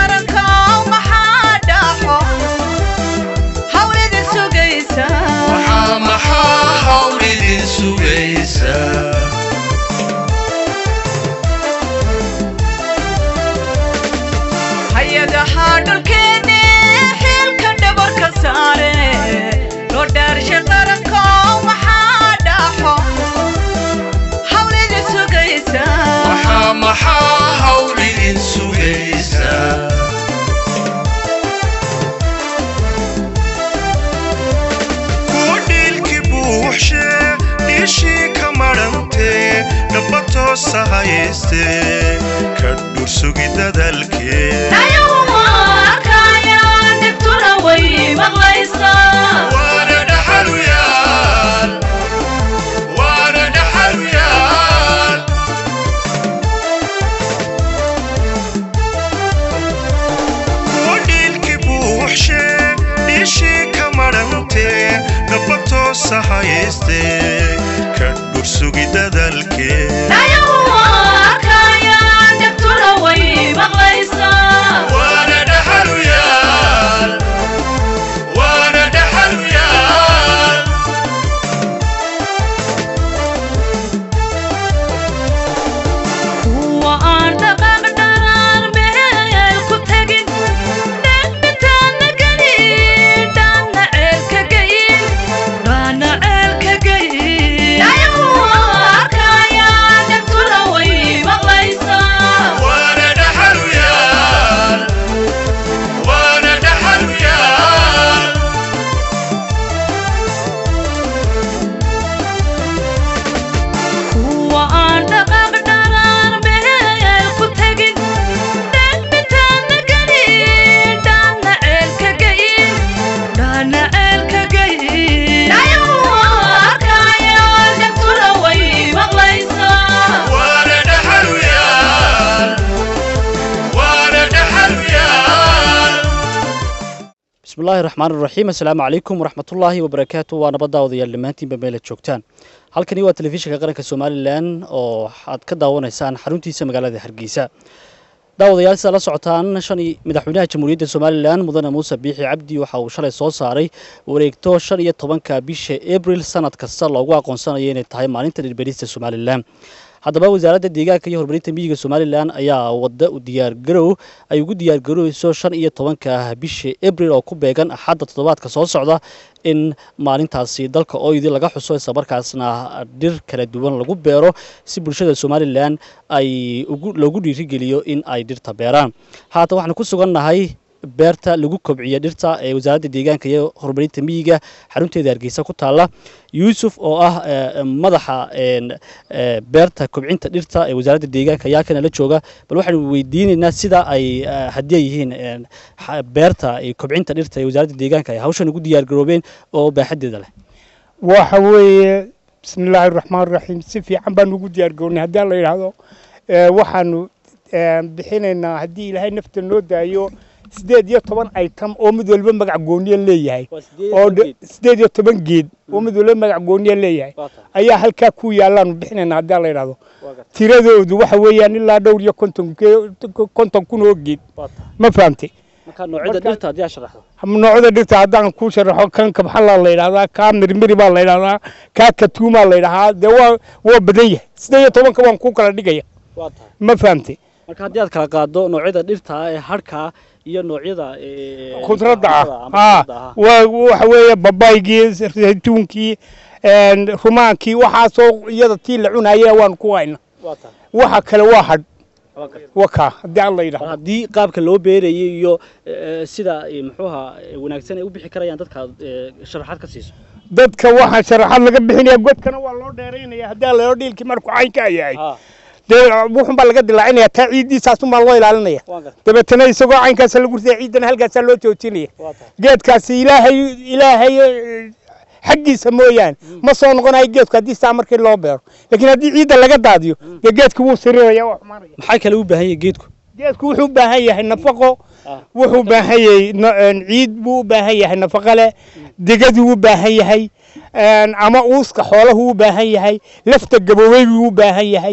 بسم الله الرحمن الرحيم السلام عليكم ورحمة الله وبركاته وأنا بدأ لمانتين بميلة شوكتان halkani waa telefishinka qaranka Soomaaliland oo aad ka daawanaysaan xaruntiisa magaalada Hargeysa daawadayaal sida la socotaan madaxweynaha Jamhuuriyadda Soomaaliland Mudane Muuse Biixi Cabdi waxa uu shalay soo saaray wareegto 15 bisha April sanad kasta loogu aqoonsanayo inay tahay maalinta dhirbeerista Soomaaliland haddaba wasaaradda deegaanka iyo horumarinta miyiga Soomaaliland ayaa wada u diyaar garowayso 15 bisha April oo ku beegan axadda toddobaadka soo socda in maalintaasi dalka ooyidi laga xuso isla markaasna dhir kala duwan lagu beero si bulshada Soomaaliland ay loogu dhiirigeliyo in ay dhirta beeraan haatan waxaan ku sugannahay beerta lagu kobciyo dhirta ee wasaaradda deegaanka iyo horumarinta miyiga xarunteeda Hargeysa ku taala Yusuf oo ah madaxa beerta kobcinta dhirta ee wasaaradda deegaanka ayaa kana la jooga bal waxaan weydiinaynaa sida ay hadii yihiin beerta kobcinta dhirta ee wasaaradda deegaanka ay hawshan ugu diyaar garoobeen oo baaxadeeda leh waxa weeye bismillaahir rahmaanir rahiim si fiican baan ugu diyaar garoonay hadii la yiraahdo waxaanu bixinaynaa hadii Ilaahay nafta noo daayo 18 item oo mid walba magac gooniye leeyahay oo 18 geed oo mid walba magac gooniye leeyahay ayaa halka ku yaalaan bixinayna hadii la yiraahdo tiradoodu waxa weeyaan ilaa dhowr iyo 50 kun oo geed ma fahamtay marka noocyada dhirta hadii sharaxdo noocyada dhirta hadaan ku sharaxo kan kabxal la yiraahdaa ka mirmiri baa la yiraahdaa ka katuuma la yiraahdaa waa badan yahay 18 waan ku kala dhigaya ma fahamtay marka hadii aad kala qaado noocyada dhirta ee harka iyo noocyada khudradda waxa weeye babaygii saytuunkii rumaankii waxa soo iyada tii la cunayay waan ku hayna waxa kale waa had waka hadii alla yiraahdo hadii qaabka loo beerayay iyo sida muxuuha wanaagsan ay u bixi karayaan dadka sharaxaad ka siiso dadka waxa sharaxaad laga bixinayaa godkana waa loo dheereynaya hadii la yiraahdo dhilkii markuu caynka yahay wuxuu baa laga dilaacinaya ta ciidiisaas uma loo ilaalinaya dabeetana isagoo caynkaas lagu riday ciidana halkaas loo joojinaya geedkaas ilaahay xaqiisa mooyaan ma soo noqonayo geedku hadii saa markii loo beero laakiin hadii ciida laga daadiyo geedku wuu sirirayaa wax maaraya maxay kale u baahan yahay geedku wuxuu baahan yahay nafaqo wuxuu baahan yahay ciid buu baahan yahay nafaqo leh digadu wuu baahan yahay ama uuska xooluhu wuu baahan yahay lafta gaboobay wuu baahan yahay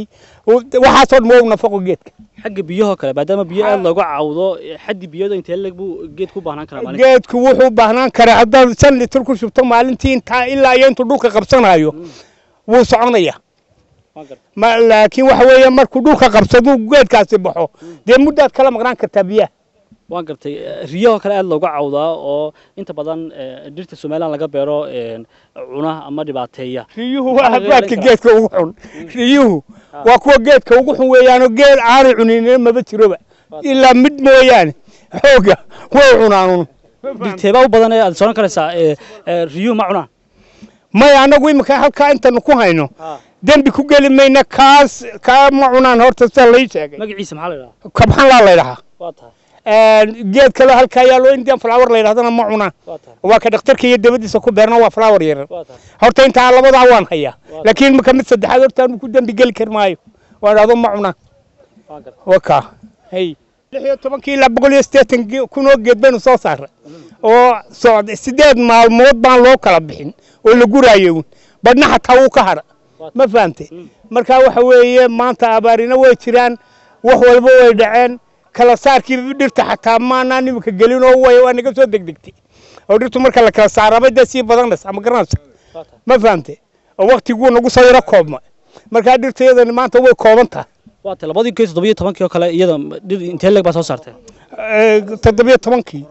waxaasoo dhan waa nafaqo geedka xagga biyaha kale maadaama biyo aad looga cawdo xaddi biyada intee lag buu geedku u baahnaan karaa maalintii geedku wuxuu u baahnaan karaa haddaad 5 litir ku shubto maalintii intaa ilaa iyo intuu dhulka qabsanayo wuu soconaya laakiin waxa weeye markuu dhulka qabsado geedkaasi baxo dee muddaad kala maqnaan kartaa biyaha waan gartay riyaha kale aad looga cawdaa oo inta badan dhirta Soomaaliland laga beero cuna ama dhibaateeya riyuhu waa hadbaadka geedka ugu xun riyuhu waa kuwa geedka ugu xun weeyaan oo geed aan cunin maba jiroba ilaa mid mooyaane xooga way cunaan dhirteeba u badan aad soo karaysaa riyuhu ma cunaan may anagu imika halka inta ku hayno dambi ku gali mayna kaas ka ma cunaan horta sida la sheegay magaciisa maxaa la yiraahdaa kabxan la yiraahdaa waa tahay geed kale halka yaalo Indian flower la yiraahdana ma cunaan waa ka dhakhtarka iyo dabadiisa ku beerna waa flower yar horta inta labada waan hayaa laakiin ma kamid saddexaad horta ku dambi gali karmaayo waa raado ma cunaan waka hay 16 ilaa 180 kunoo geed baynu soo saaray oo socod 8 maalmood baan loo kala bixin oo la guraayo badna xataa uu ka hara ma fahamtay marka waxa weeye maanta abaarina way jiraan wax walba way dhaceen kala saarkii dhirta xataa maana nimka galin oo way waa naga soo degdegtay oo dhirtu marka la kala saarabay dadii badannas ama garanaysa ma fahamtay oo waqtigu nagu soo yara koobma marka dhirteedan maanta way koobantaa waa 2017 oo kale iyada dhir intee lag ba soo saartay 17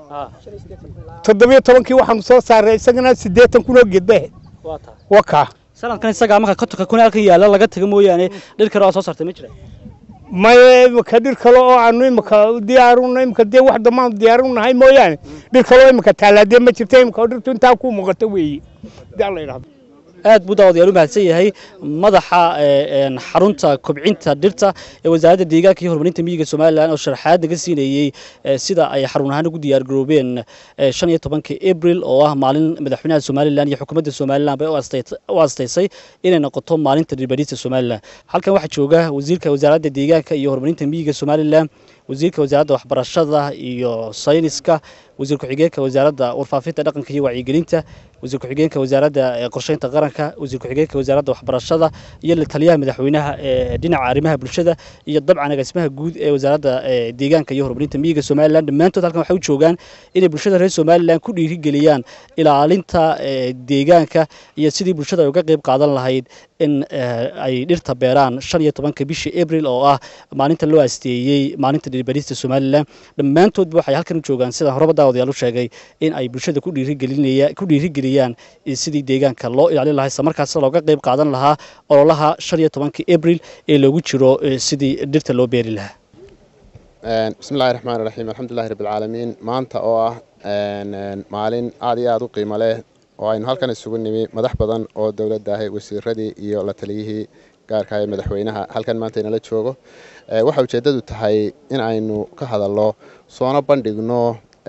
waxaan soo saaray isagana 80 kun oo geed bay waa ka sanadkan isaga marka ka kun halka yaala laga tago mooyaane dhir kale oo soo saartay ma jiraan ما كدير كلو عنو إمك ديارون إمك دي واحدة ما ديارون هاي مويان دير كلو إمك تلا دي ما شفتي إمك ودرت أنت أكو مقتوي ده الله يرحمه aad buu daawadayaal u mahadsan yahay madaxa xarunta kobcinta dhirta ee wasaaradda deegaanka iyo horumarinta miyiga Soomaaliland oo sharaxaad naga siinayay sida ay xarun ahaan ugu diyaar garoobeen 15 April oo ah maalin madaxweynaha Soomaaliland iyo xukuumadda Soomaaliland bay u asteysay inay noqoto maalinta dhirbarista Soomaaliland halkan waxa jooga wasiirka wasaaradda deegaanka iyo horumarinta miyiga Soomaaliland wasiirka wasaaradda waxbarashada iyo sayniska wasiir ku-xigeenka wasaaradda warfaafinta dhaqanka iyo wacyigelinta wasiir ku-xigeenka wasaaradda qorsheynta qaranka wasiir ku-xigeenka wasaaradda waxbarashada iyo taliyaha madaxweynaha dhinaca arrimaha bulshada iyo dabcan agaasimaha guud ee wasaaradda deegaanka iyo horumarinta miyiga Soomaaliland dhamaantood halkan waxay u joogaan inay bulshada reer Soomaaliland ku dhiirigeliyaan ilaalinta deegaanka iyo sidii bulshada uga qayb qaadan lahayd in ay dhirta beeraan 15 bishii April oo ah maalinta loo asteeyay maalinta dhirbarista Soomaaliland dhamaantood waxay halkan u joogaan sida horeba daawadayaal u sheegay in ay bulshada ku dhiirigeliyaan sidii deegaanka loo ilaalin lahaa isla markaasna looga qayb qaadan lahaa ololaha 15 April ee lagu jiro sidii dhirta loo beeri lahaa bismillaahir rahmaanir rahiim alxamdulilaahi rabbil caalamiin maanta oo ah maalin aad iyo aad u qiimo leh oo aynu halkan isugu nimi madax badan oo dawladda ah wasiiradii iyo la taliyihii gaarka ah madaxweynaha halkan maanta inala joogo waxa ujeedadu tahay in aynu ka hadalno soona bandhigno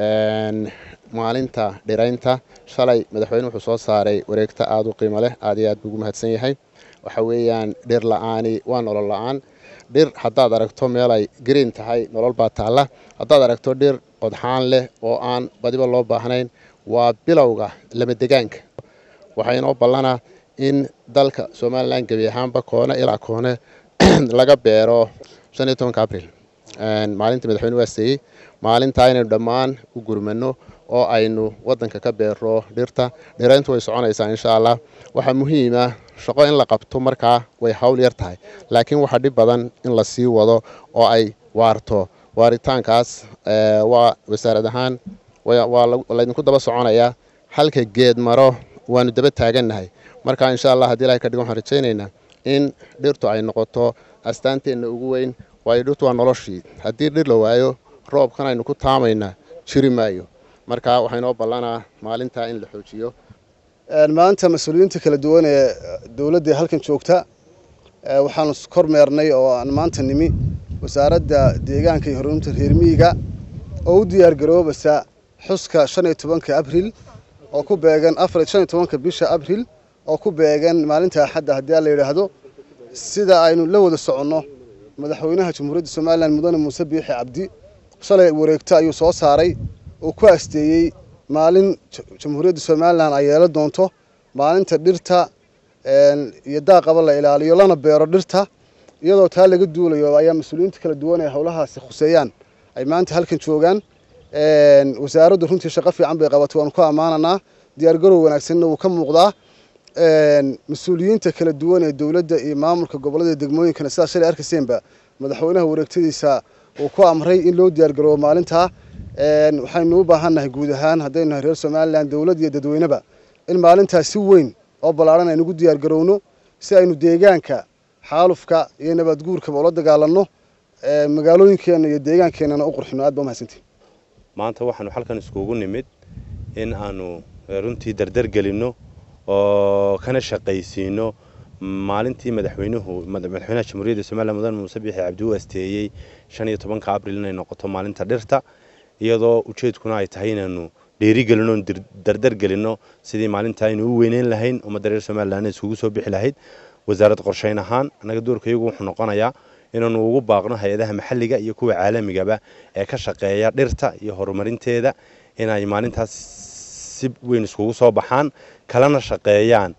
maalinta dhiraynta shalay madaxweynuhu wuxuu soo saaray wareegta aad u qiimo leh aad iyo aad ugu mahadsan yahay waxa weeyaan dhir la'aani waa nolol la'aan dhir haddaad aragto meel ay green tahay nolol baa taalla haddaad aragto dhir qodxaan leh oo aan badiba loo baahnayn waa bilowga lama degaanka waxaa inoo ballanaa in dalka Soomaaliland gabi ahaanba koona ilaa koone laga beero 15 April maalinta madaxweynuhu waasteeyay maalinta aynu dhammaan u gurmano oo aynu wadanka ka beero dhirta dhirayntu way soconaysaa insha Allah waxa muhiim ah shaqo in la qabto markaa way hawl yar tahay laakiin waxa dhib badan in la sii wado oo ay waarto waaritaankaas waa wasaarad ahaan waa la idinku daba soconaya halka geed maro waanu daba taagannahay marka insha Allah hadii Ilaahay ka dhigo waxaan rajaynaynaa in dhirtu ay noqoto astaanteena ugu weyn waayo dhirtu waa noloshii hadii dhir la waayo roobkan aynu ku taamayna jiri maayo marka waxay noo ballanaa maalinta in la xoojiyo maanta mas'uuliyiinta kala duwan ee dawladda halkan joogta waxaan kormeernay oo aan maanta nimi wasaaradda deegaanka iyo horumarinta reer miyiga oo u diyaar garoobaysa xuska 15 April oo ku beegan 15 bisha April oo ku beegan maalinta Axadda hadii la yiraahdo sida aynu la wada socono madaxweynaha Jamhuuriyadda Soomaaliland Mudane Muuse Biixi Cabdi shalay wareegta ayuu soo saaray oo ku asteeyay maalin Jamhuuriyadda Soomaaliland ay yeelan doonto maalinta dhirta iyo daaqaba la ilaaliyo lana beero dhirta iyadoo taa laga duulayo ayaa mas-uuliyiinta kala duwan ee howlahaasi khuseeyaan ay maanta halkan joogaan wasaaraddu runtii shaqo fiican bay qabatay waanu ku ammaananaa diyaargarow wanaagsanna wuu ka muuqdaa mas-uuliyiinta kala duwan ee dowladda iyo maamulka gobollada degmooyinkana sidaa shalay arkayseenba madaxweynaha wareegtadiisa uu ku amray in loo diyaargaroobo maalintaa waxaynu u baahannahay guud ahaan haddaynu nahay reer somalilan dowlad iyo dadweyneba in maalintaas si weyn oo ballaaran aynu ugu diyaargarowno si aynu deegaanka xaalufka iyo nabadguurkaba ula dagaalanno magaalooyinkeenna iyo deegaankeenana u qurxino aad baa mahadsantihin maanta waxaanu halkan iskugu nimid in aanu runtii dardar gelinno oo kana shaqaysiino maalintii madaxweynaha jamhuuriyadda Soomaaliya Mudane Muuse Biixi Cabdi uu asteeyay 15 Abriil inay noqoto maalinta dhirta iyadoo ujeedkuna ay tahay inaanu dheeri gelino dardar gelino sidii maalinta aynu u weyneyn lahayn ummadda reer Soomaaliland isugu soo bixi lahayd wasaaradda qorsheyn ahaan anaga doorkaygu wuxuu noqonayaa inaanu ugu baaqno hay'adaha maxalliga iyo kuwa caalamigaba ee ka shaqeeya dhirta iyo horumarinteeda inay maalintaas si weyn isugu soo baxaan kalena shaqeeyaan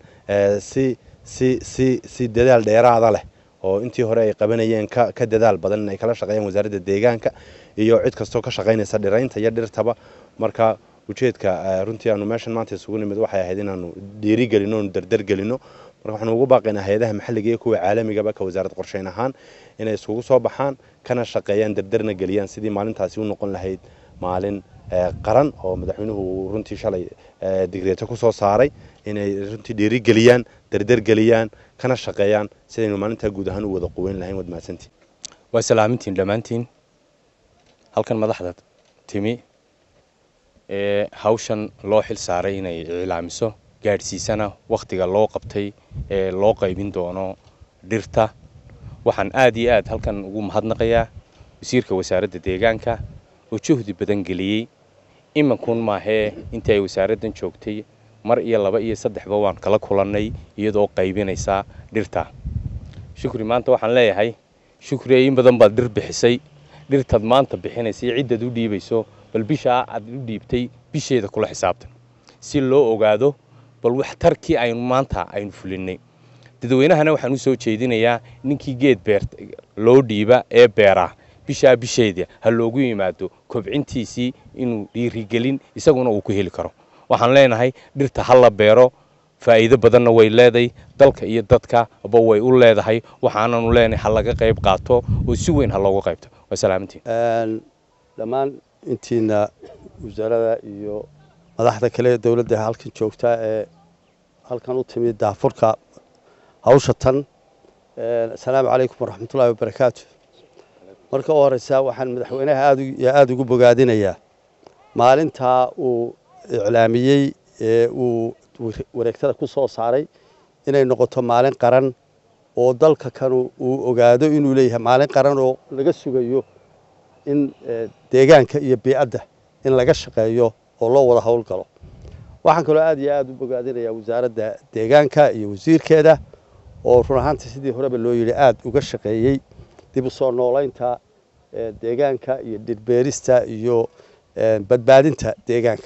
si dadaal dheeraad ah leh oo intii hore ay qabanayeen ka dadaal badan ay kala shaqeeyaan wasaaradda deegaanka iyo cid kastoo ka shaqeynaysa dhiraynta iyo dhirtaba marka ujeedka runtii aanu meeshan maanta isugu nimid waxay ahayd inaanu dheeri gelino oo dardar gelino marka waxaan ugu baaqaynaa hay'adaha maxalliga iyo kuwa caalamigaba ka wasaaradda qorsheyn ahaan inay isugu soo baxaan kana shaqeeyaan dardarna geliyaan sidii maalintaasi u noqon lahayd maalin qaran oo madaxweynuhu runtii shalay digreeto ku soo saaray inay runtii dheeri geliyaan dardar geliyaan kana shaqeeyaan sidaynu maalinta guud ahaan u wada quweyn lahayn wad mahadsantiin waa salaamintiin dhammaantiin halkan madaxda timi hawshan loo xil saaray inay cilaamiso gaadhsiisana waqtiga loo qabtay ee loo qaybin doono dhirta waxaan aad iyo aad halkan ugu mahadnaqayaa wasiirka wasaaradda deegaanka oo juhdi badan geliyay imankun maahee intii ay wasaaraddan joogtay mar iyo laba iyo saddexba waan kala kulannay iyadoo qaybinaysa dhirta shukri maanta waxaan leeyahay shukri in badan baad dhir bixisay dhirtaad maanta bixinaysay ciddad u dhiibayso bal bishaa aad u dhiibtay bisheeda kula xisaabtan si loo ogaado bal waxtarkii aynu maanta aynu fulinay dadweynahana waxaan u soo jeedinayaa ninkii geed beerta loo dhiiba ee beera bisheeda ha loogu yimaado kobcintiisii inuu dhiirigelin isaguna uu ku heli karo waxaan leenahay dhirta ha la beero faa'iido badanna way leedahay dalka iyo dadka ba way u leedahay waxaananu leenahay ha laga qayb qaato oo si weyn ha looga qaybto waa salaamintiin dhammaan intiina wasaaradda iyo madaxda kale ee dowladda halkan joogta ee halkan u timid daafurka hawsha tan assalaamu calaykum waraxmatullaahi wabarakaatu marka u horeysa waxaan madaxweynaha aad ugu bogaadinayaa maalintaa uu iclaamiyey ee uu wareegtada ku soo saaray inay noqoto maalin qaran oo dalka kanu uu ogaado inuu leeyahay maalin qaran oo laga sugayo in deegaanka iyo biicadda in laga shaqeeyo oo loo wada howlgalo waxaan kaloo aad iyo aad u bogaadinayaa wasaaradda deegaanka iyo wasiirkeeda oo run ahaantii sidii horeba loo yidhi aad uga shaqeeyey dib u soo noolaynta deegaanka iyo dhirbeerista iyo badbaadinta deegaanka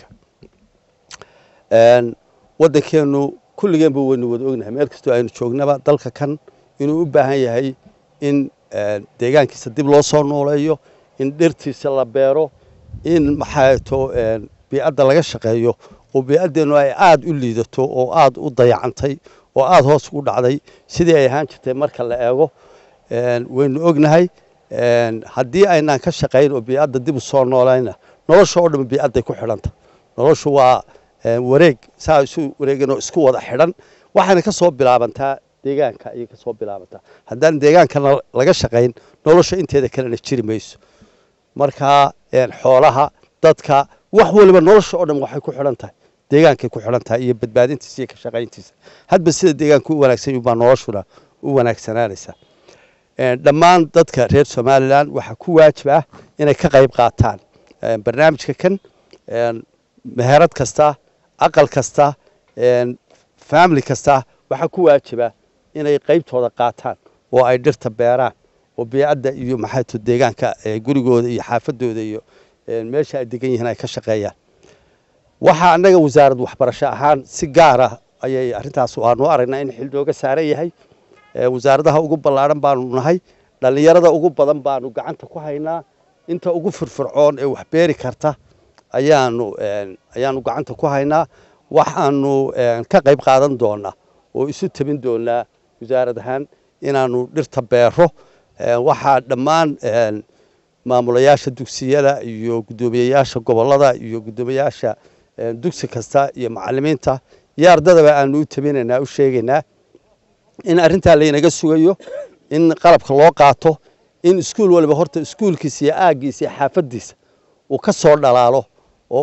waddankeenu kulligeenba waynu wada ognahay meel kastoo aynu joognaba dalka kan inuu u baahan yahay in deegaankiisa dib loo soo nooleeyo in dhirtiisa la beero in maxaato biicadda laga shaqeeyo oo biicaddeenu ay aad u liidato oo aad u dayacantay oo aad hoos ugu dhacday sidii ay ahaan jirtay marka la eego waynu ognahay haddii aynaan ka shaqayn oo biicadda dib u soo noolayna nolosha oo dhan biicadday ku xidhanta noloshu waa wareeg saa isu wareeganoo isku wada xidhan waxayna ka soo bilaabantaa deegaanka ayay ka soo bilaabantaa haddaan deegaankana laga shaqayn nolosha inteeda kalena jiri mayso markaa xoolaha dadka wax waliba nolosha oo dhan waxay ku xidhan tahay deegaankay ku xidhan tahay iyo badbaadintiisa iyo ka shaqayntiisa hadba sida deegaanku u wanaagsan yahay baa noloshuna u wanaagsanaanaysa dhammaan dadka reer Somaliland waxa ku waajib ah inay ka qayb qaataan barnaamijka kan meherad kasta aqal kasta family kasta waxa ku waajiba inay qaybtooda qaataan oo ay dhirta beeraan oo biicadda iyo maxayto deegaanka gurigooda iyo xaafadooda iyo meesha ay degan yihiin ay ka shaqeeyaan waxa anaga wasaaradda waxbarasho ahaan si gaar ah ayay arintaas waanu aragnaa in xil dooga saaran yahay wasaaradaha ugu ballaaran baanu nahay dhallinyarada ugu badan baanu gacanta ku haynaa inta ugu firfircoon ee wax beeri karta ayaanu gacanta ku haynaa waxaanu ka qayb qaadan doonaa oo isu tabin doonaa wasaarad ahaan inaanu dhirta beero waxaa dhammaan maamulayaasha dugsiyada iyo guddoomiyeyaasha gobolada iyo guddoomiyeyaasha dugsi kasta iyo macallimiinta iyo ardadaba aanu u tabinaynaa u sheegaynaa in arrintaa laynaga sugayo in qalabka loo qaato in iskuul waliba horta iskuulkiisa iyo aaggiisa iyo xaafaddiisa uu ka soo dhalaalo oo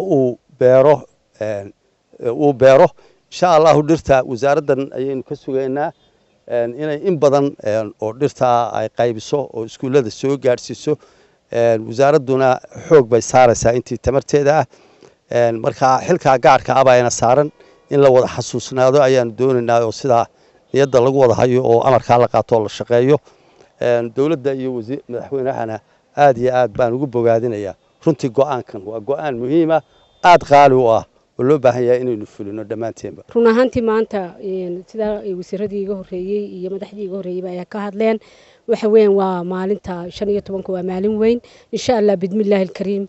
uu beero insha allahu dhirta wasaaraddan ayaynu ka sugaynaa inay in badan oo dhirtaa ay qaybiso oo iskuullada soo gaadhsiiso wasaaradduna xoog bay saaraysaa intii tamarteeda ah markaa xilkaa gaarka ah baa ina saaran in la wada xasuusnaado ayaanu doonaynaa oo sidaa niyadda lagu wada hayo oo amarkaa la qaato oo la shaqeeyo dowladda iyo madaxweynahana aad iyo aad baan ugu bogaadinayaa runtii go'aankan waa go'aan muhiima aad qaali u ah oo loo baahan yahay inaynu fulino dhammaanteenba run ahaantii maanta sidaa wasiiradii iga horreeyey iyo madaxdii iga horreeyeyba ayaa ka hadleen waxa weeyaan waa maalinta 15 waa maalin weyn insha Allah bidmillaahi alkariim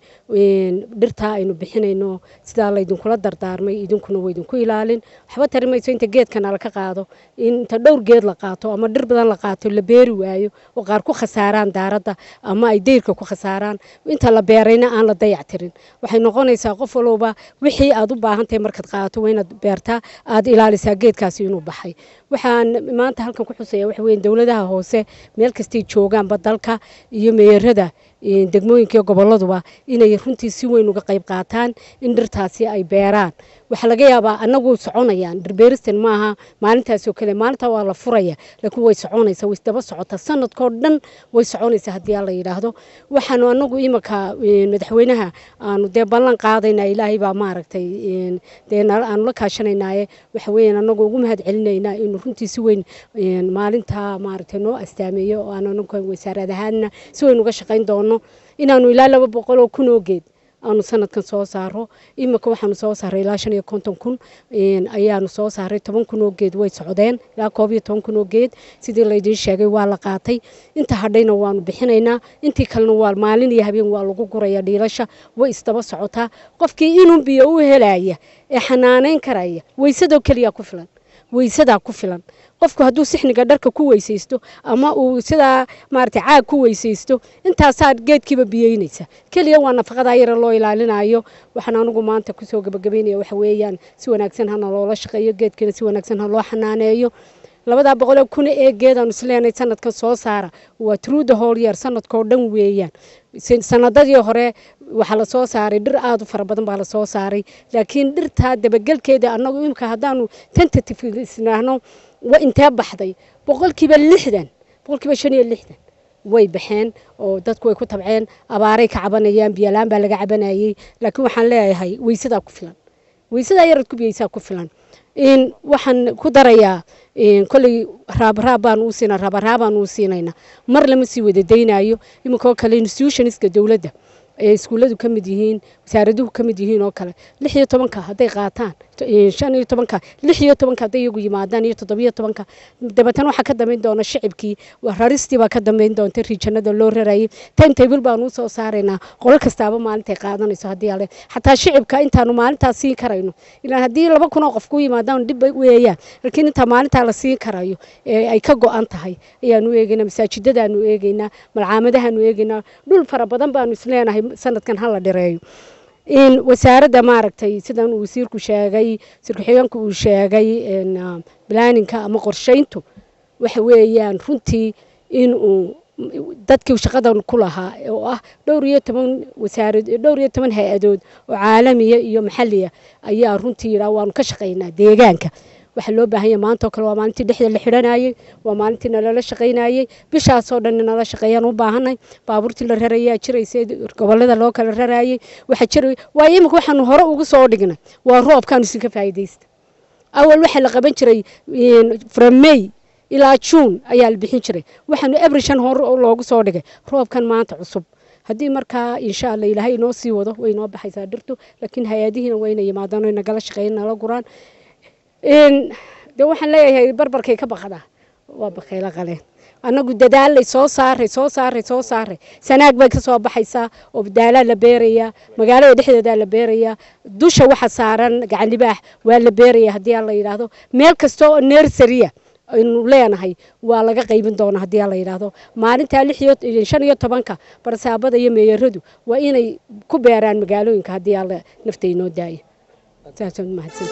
dhirta aynu bixinayno sida la idinkula dardaarmay idinkuna way idinku ilaalin waxba tarimayso inta geedkana la ka qaado inta dhowr geed la qaato ama dhir badan la qaato la beeri waayo oo qaar ku khasaaraan daarada ama ay deyrka ku khasaaraan inta la beerayna aan la dayactirin waxay noqonaysaa qof walba wixii aad u baahan tahay markaad qaato waa inaad beertaa aad ilaalisaa geedkaasi inuu baxay waxaan maanta halkan ku xuseeyaa waxa weeyaan dawladaha hoose meel kastay joogaanba dalka iyo meerada degmooyinka goboladuba inay runtii si weyn uga qayb qaataan in dhirtaasi ay beeraan waxa laga yaabaa anagu soconayaan dhirbeeristan maaha maalintaas oo kale maalinta waa la furaya laakiin way soconaysaa way daba socota sanadkoo dhan way soconaysaa haddii la yiraahdo waxaanu anagu imaka madaxweynaha aanu dee ballan qaadaynaa ilaahay baa maaragtay dee aanu la kaashanaynaaye waxa weeyaan anagu ugu mahad celinaynaa inuu runtii si weyn maalinta maaragtay noo astaameeyo oo aanu anagu wasaarad ahaanna si weyn uga shaqayn doono inaanu ilaa 200 oo kun oo geed aanu sanadkan soo saaro imika waxaanu soo saaray ilaa 550 kun ayaanu soo saaray 10 kun oo geed way socdeen ilaa 12 kun oo geed sidii la idin sheegay waa la qaatay inta hadhayna waanu bixinaynaa intii kalena waa maalin iyo habeen waa lagu guraya dhiilasha way isdaba socotaa qofkii inuu biyo u helaya ee xanaaneyn karaya weysadoo kaliya ku filan weysadaa ku filan qofku hadduu sixniga dharka ku weysaysto ama uu sidaa maartay caag ku weysaysto intaasaa geedkiiba biyeynaysa kaliya waa nafaqada yar loo ilaalinayo waxaan anigu maanta ku soo gabagabeynaya waxa weeyaan si wanaagsan hana loola shaqeeyo geedkana si wanaagsan ha loo xanaaneeyo 200 kun ee geedaan isleenay sanadkan soo saara waa through the whole year sanadkoo dhan weeyaan sanadadii hore waxa la soo saaray dhir aad u fara badan baa la soo saaray laakiin dhirta dabagalkeeda anagu imka hadaanu tentative isnaahno waa intee baxday 60% 60 way baxeen oo dadku way ku tabceen abaaray ka cabanayaan biyalaan baa laga cabanayay laakiin waxaan leeyahay weysada ku filan weysada yarad ku biyaysa ku filan in waxaan ku darayaa kulli raabaan u siinayna mar lama sii wada deynayo imika kale institutionska dawladda iskuuladu ka mid yihiin wasaaraduhu ka mid yihiin oo kale 16 haday qaataan 15 16 haday iyagu yimaadaan iyo 17 dabatan waxa ka dambeyn doona shicibkii raristii baa ka dambeyn doonta regionada loo rarayay timetable baan u soo saareynaa qol kastaaba maalintay qaadanayso hadii ale xataa shicibka intaanu maalintaas siin karayno ilaa hadii 200 oo qof ku yimaadaan dib weeyaan laakiin inta maalinta la siin karayo ay ka go'an tahay ayaanu eegaynaa masaajidadaanu eegaynaa malcaamadahaanu eegaynaa dhul fara badan baanu isleenahay sanadkan hal la dhireeyo in wasaaradda maaragtay sidan uu wasiirku sheegay sirkuxigeenku uu sheegay planninka ama qorsheyntu waxa weeyaan runtii in uu dadkii shaqadan ku lahaa oo ah dhowr iyo 10 hay'adood oo caalamiya iyo maxalliya ayaa runtii yiraahdo waanu ka shaqeynaa deegaanka waxa loo baahan yahay maanta kale waa maalintii dhexda la xiranayay waa maalintii nala shaqeynayay bishaas oo dhan nala shaqeeyaan u baahanay baabuurtii la rarayay jiraysay gobolada loo kala rarayay waxa jiray waa imika waxaanu hore ugu soo dhignay waa roobkan isin ka faa'iideysta awal waxa la qaban jiray from May ilaa June ayaa la bixin jiray waxaanu evershan hore loogu soo dhigay roobkan maanta cusub haddii markaa insha Allah ilaahay inoo sii wado way inoo baxaysaa dhirtu laakiin hay'adihiina way inay yimaadaan oo nagala shaqeeyaan nala guraan de waxaan leeyahay barbarkay ka baqada waa bakayla qaleen annagu dadaalay soo saaray sanaag bay ka soo baxaysaa oo badaalaa la beerayaa magaalada dhexdeeda la beerayaa dusha waxa saaran gacan libaax waa la beerayaa haddii aan la yidhaahdo meel kasta oo nursery aynu leenahay waa laga qaybin doonaa haddii aan la yidhaahdo maalinta 15 barsaabada iyo meeyaradu waa inay ku beeraan magaalooyinka haddii aan nafteynoo daayo saasaan mahadsan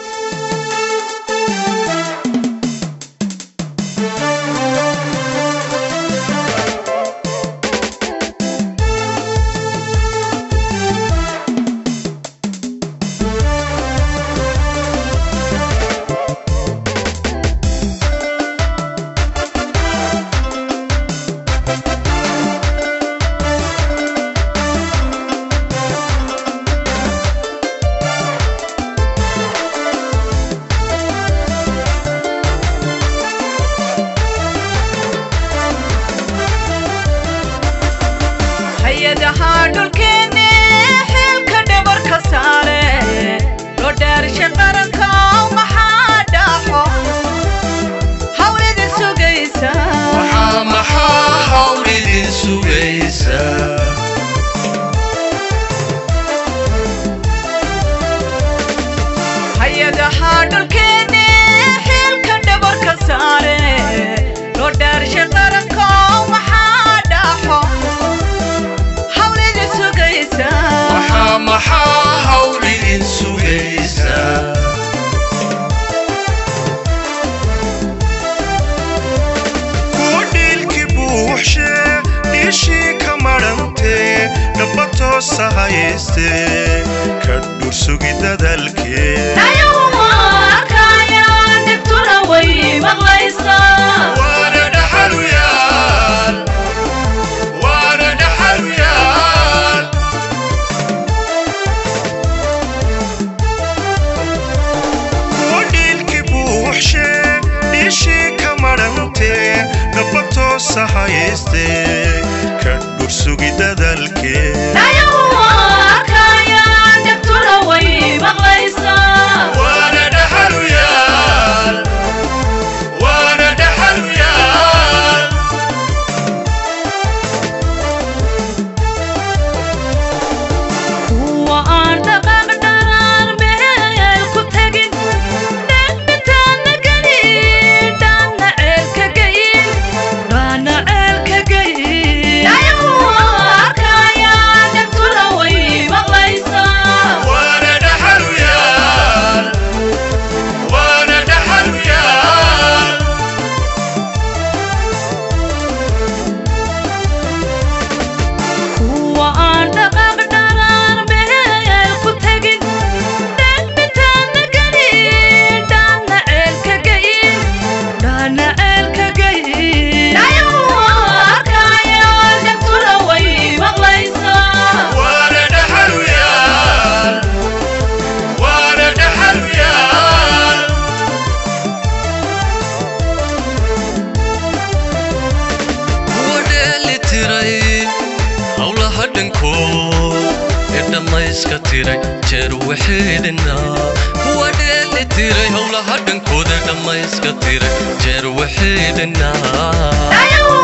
Jeer waxeedna